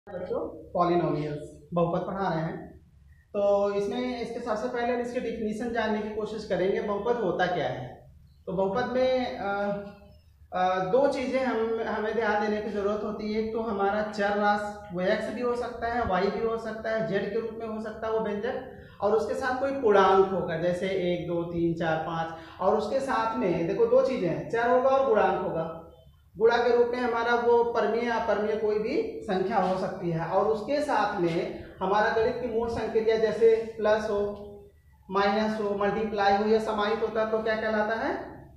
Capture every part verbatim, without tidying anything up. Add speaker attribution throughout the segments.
Speaker 1: बच्चों पॉलिनोमियल्स बहुपद पढ़ा रहे हैं। तो इसमें इसके सबसे पहले हम इसकी डिफिनीशन जानने की कोशिश करेंगे। बहुपद होता क्या है? तो बहुपद में आ, आ, दो चीज़ें हम हमें ध्यान देने की ज़रूरत होती है। एक तो हमारा चर राशि, वो एक्स भी हो सकता है, वाई भी हो सकता है, जेड के रूप में हो सकता है वो व्यंजक, और उसके साथ कोई पूर्णांक होगा जैसे एक दो तीन चार पाँच, और उसके साथ में देखो दो चीज़ें हैं, चर होगा और गुणांक होगा। गुणा के रूप में हमारा वो परमीय अपरमीय कोई भी संख्या हो सकती है, और उसके साथ में हमारा गणित की मूल संक्रिया जैसे प्लस हो, माइनस हो, मल्टीप्लाई हो, या समाहित होता है तो क्या कहलाता है?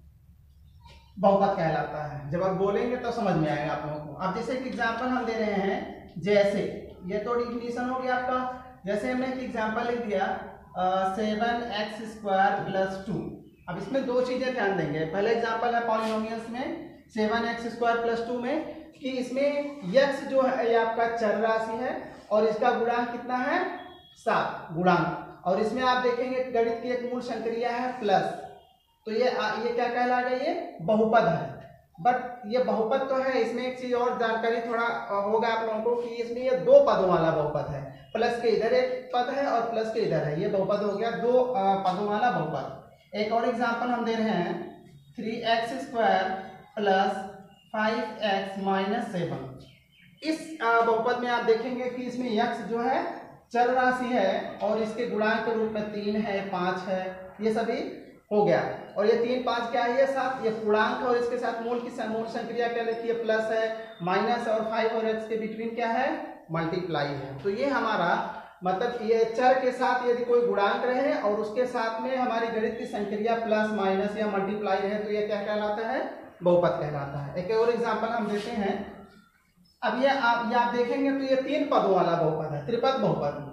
Speaker 1: बहुपद कहलाता है। जब आप बोलेंगे तो समझ में आएगा आप लोगों को। अब जैसे एक एग्जांपल हम दे रहे हैं, जैसे ये तो डिफिनीशन हो गया आपका। जैसे हमने एक एग्जांपल लिख दिया seven x square plus two. अब इसमें दो चीजें ध्यान देंगे। पहले एग्जाम्पल है पॉलिनोमियल्स में seven x square plus two में, कि इसमें x जो है ये आपका चर राशि है और इसका गुणांक कितना है? सात गुणांक। और इसमें आप देखेंगे गणित की एक मूल संक्रिया है प्लस, तो ये ये क्या कहलाएगा? ये बहुपद है। बट ये बहुपद तो है, इसमें एक चीज और जानकारी थोड़ा होगा आप लोगों को कि इसमें ये दो पदों वाला बहुपद है। प्लस के इधर एक पद है और प्लस के इधर है, ये बहुपद हो गया, दो पदों वाला बहुपद। एक और एग्जाम्पल हम दे रहे हैं, three x square plus five x minus seven. इस बहुपद में आप देखेंगे कि इसमें x जो है चर राशि है और इसके गुणांक के रूप में तीन है, पाँच है, ये सभी हो गया। और ये तीन पाँच क्या है? ये सात, ये पूर्णांक, और इसके साथ मूल की मूल संक्रिया क्या लिखी है? प्लस है, माइनस, और फाइव और एक्स के बिटवीन क्या है? मल्टीप्लाई है। तो ये हमारा मतलब ये चर के साथ यदि कोई गुणांक रहे और उसके साथ में हमारी गणित की संक्रिया प्लस माइनस या मल्टीप्लाई है तो ये क्या कहलाता है? बहुपद कहलाता है। एक और एग्जांपल हम देते हैं। अब ये आप ये आप देखेंगे तो ये तीन पदों वाला बहुपद है, त्रिपद बहुपद।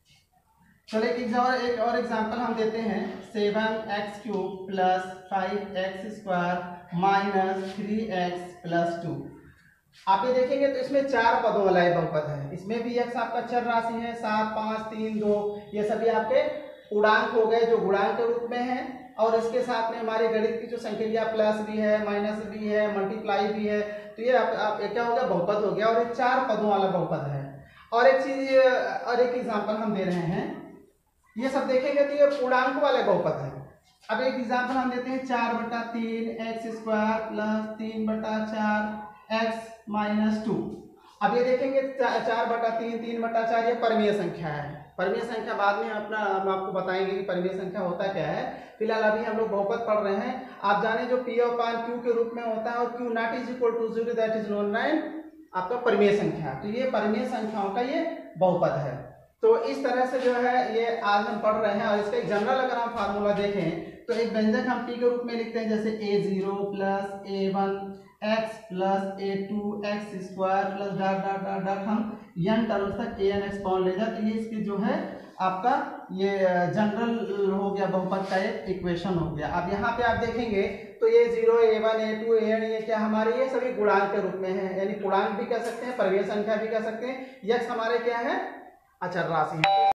Speaker 1: चलो एक एग्जाम्पल एक और एग्जांपल हम देते हैं, seven x cube plus five x square minus three x plus two. आप ये देखेंगे तो इसमें चार पदों वाला ये बहुपद है। इसमें भी x आपका चर राशि है, सात, पाँच, तीन, दो, ये सभी आपके पूर्णांक हो गए जो गुणांक के रूप में है, और इसके साथ में हमारी गणित की जो संख्या प्लस भी है, माइनस भी है, मल्टीप्लाई भी है। तो ये आप, आप क्या हो गया? बहुपद हो गया, और ये चार पदों वाला बहुपद है। और एक चीज और एक एग्जांपल हम दे रहे हैं, ये सब देखेंगे तो ये पूर्णांक वाले बहुपद है। अब एक एग्जांपल हम देते हैं, चार बटा तीन एक्स स्क्वायर प्लस तीन बटा चार एक्स माइनस टू। अब ये देखेंगे चार बटा तीन, तीन बटा चार, ये परमीय संख्या है। परमीय संख्या बाद में अपना हम आपको बताएंगे कि परमीय संख्या होता क्या है। फिलहाल अभी हम लोग बहुपद पढ़ रहे हैं। आप जाने जो पी अपान क्यू के रूप में होता है, और q naught is equal to zero, that is known as आपका परमीय संख्या। तो ये परमीय संख्याओं का ये बहुपद है। तो इस तरह से जो है ये आज हम पढ़ रहे हैं। और इसका एक जनरल अगर हम फार्मूला देखें तो एक व्यंजक हम p के रूप में लिखते हैं, जैसे a zero plus a one x plus a two x square plus dot dot dot dot हम एन टर्म्स तक ए एन एक्सपाउंड ले जाए। तो ये इसकी जो है आपका ये जनरल हो गया बहुपद का एक इक्वेशन हो गया। अब यहाँ पे आप देखेंगे तो ये zero, a one, a two, a n, ये क्या हमारे ये सभी गुणांक के रूप में है, यानी पूर्णांक भी कह सकते हैं, परमीय संख्या भी कह सकते हैं। यक्स हमारे क्या है? अचर राशि है।